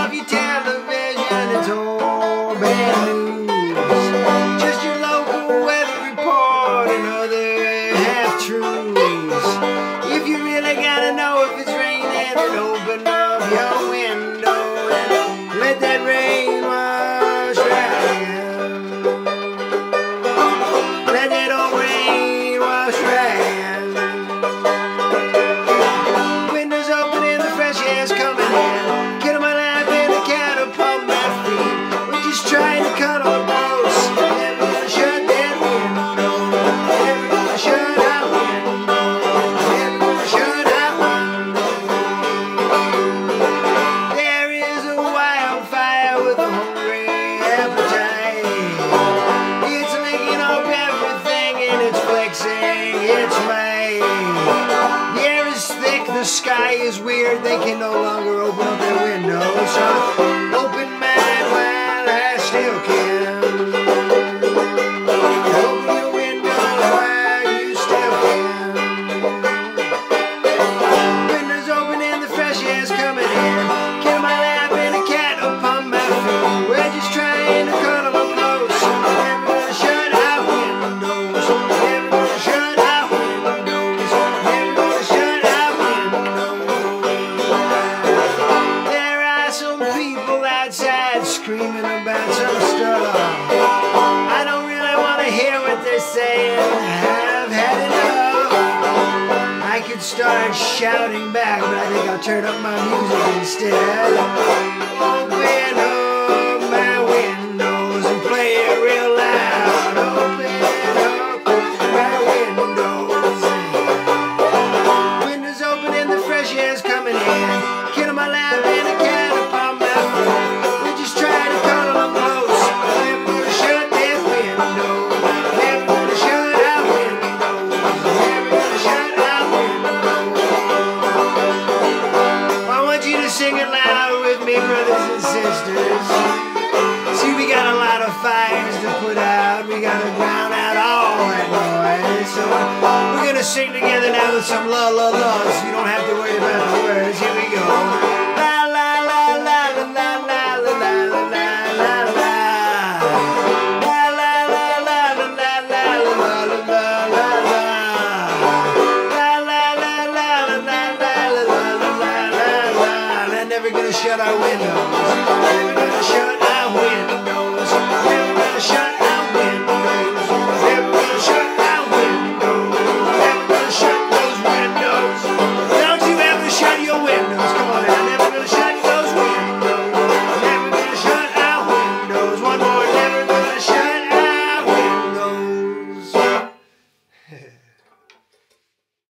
off your television, it's all bad news. Just your local weather report and other half-truths. If you really gotta know if it's raining, then open up your window and let that rain wash right in. Let that old rain wash right in. Windows open and the fresh air's coming in. Kid on my lap and a cat upon my feet. We're just trying to cuddle close. Never gonna shut that window. Never gonna shut that window. Never gonna shut that window. There is a wildfire with a hungry appetite. It's licking up everything and it's flexing its might. The air is thick, the sky is weird. They can no longer open up their windows. So open mine while I still can. Open your window while you still can. Windows open and the fresh air's coming in. Kid on my lap and a cat upon my feet. We're just trying to cuddle up close. Never gonna shut our windows. Never gonna shut our windows. Never gonna shut our windows. There are some people outside screaming about some stuff. I don't really want to hear what they're saying. I've had enough. I could start shouting back, but I think I'll turn up my music instead. Open up my windows and play it real loud. Open up my windows. Windows open and the fresh air's coming in. Kid on my lap and a cat upon my foot. We're just trying to cuddle up close. Never gonna shut that window. Never gonna shut our windows. Never gonna shut our windows. I want you to sing it loud with me, brothers and sisters. See, we got a lot of fires to put out. We gotta drown out all that noise. So we're gonna sing together now with some la la la, so you don't have to worry about the words. Here we go. La la la la la la la la la la la la. La la la la la la la la la la la la. La la la la la la la la la la la la. They're never gonna shut our windows. Never gonna shut